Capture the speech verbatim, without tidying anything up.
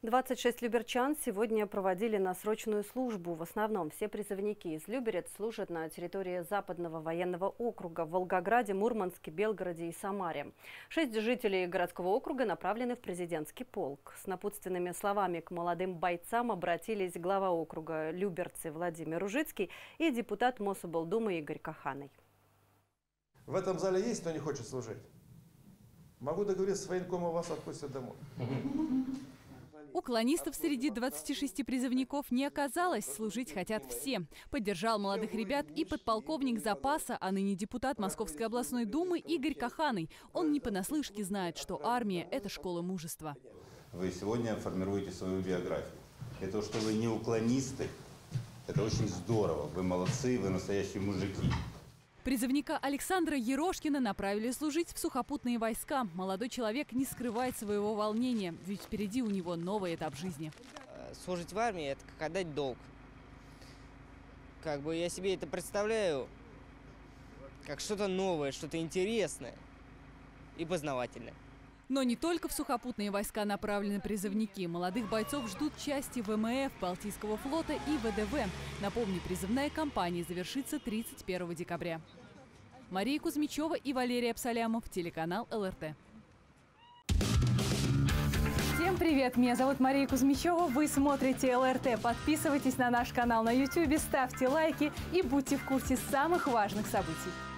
двадцать шесть люберчан сегодня проводили на срочную службу. В основном все призывники из Люберец служат на территории Западного военного округа в Волгограде, Мурманске, Белгороде и Самаре. Шесть жителей городского округа направлены в президентский полк. С напутственными словами к молодым бойцам обратились глава округа Люберцы Владимир Ружицкий и депутат Мособлдумы Игорь Каханый. В этом зале есть кто не хочет служить? Могу договориться с военкомом, вас отпустят домой. Уклонистов среди двадцати шести призывников не оказалось, служить хотят все. Поддержал молодых ребят и подполковник запаса, а ныне депутат Московской областной думы Игорь Каханый. Он не понаслышке знает, что армия – это школа мужества. Вы сегодня формируете свою биографию. И то, что вы не уклонисты, это очень здорово. Вы молодцы, вы настоящие мужики. Призывника Александра Ерошкина направили служить в сухопутные войска. Молодой человек не скрывает своего волнения, ведь впереди у него новый этап жизни. Служить в армии – это как отдать долг. Как бы я себе это представляю как что-то новое, что-то интересное и познавательное. Но не только в сухопутные войска направлены призывники. Молодых бойцов ждут части ВМФ, Балтийского флота и ВДВ. Напомню, призывная кампания завершится тридцать первого декабря. Мария Кузьмичева и Валерий Абсалямов, телеканал ЛРТ. Всем привет! Меня зовут Мария Кузьмичева. Вы смотрите ЛРТ. Подписывайтесь на наш канал на ютубе, ставьте лайки и будьте в курсе самых важных событий.